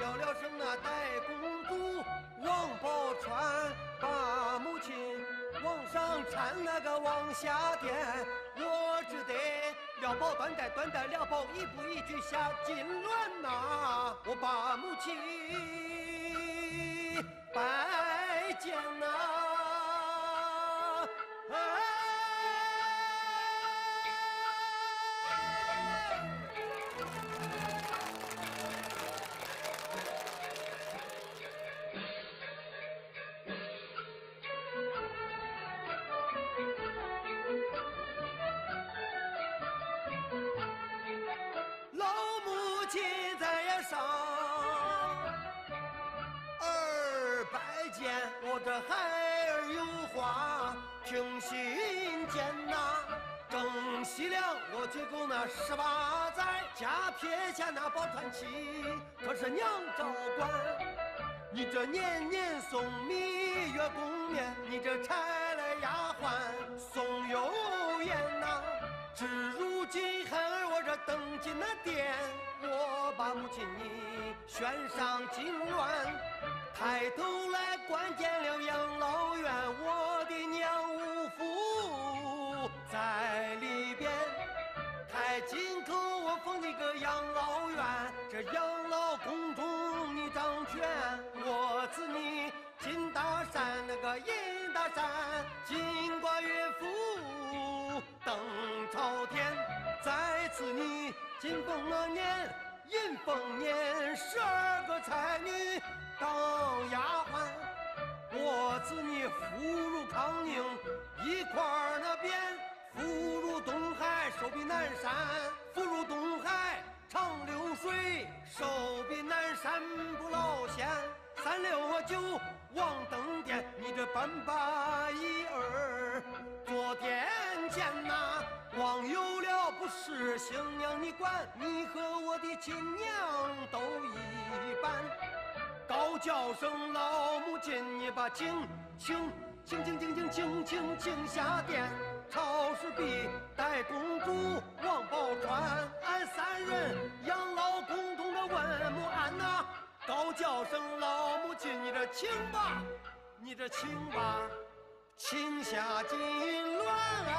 叫了声那戴公主，王宝钏把母亲往上搀，那个往下颠。我只得了宝断带，断带了宝，一步一句下金銮呐。我把母亲拜见呐。我这孩儿有话听信间呐，正西凉我去够那18载，家撇下那宝钏妻，可是娘照管。你这年年送蜜月宫面，你这差来丫鬟送油盐呐。至如今孩儿我这登进那殿，我把母亲你悬上金銮。抬头来观见了养老院，我的娘无父在里边。开金口我封你个养老院，这养老宫中你掌权。我赐你金大山那个银大山，金瓜乐府登朝天。再赐你金凤那年银凤年，12个才女当丫鬟。我赐你福如康宁一块那边，福如东海寿比南山，福如东海长流水，寿比南山不老仙。369望登殿，你这搬把一儿坐殿前呐。望有了不是新娘你管，你和我的亲娘都一般。高叫声老母亲，你把请下殿。朝氏婢戴公主王宝钏，俺3人养老宫中的问母安呐。高叫声老母亲，你这请吧，你这请吧，请下金銮。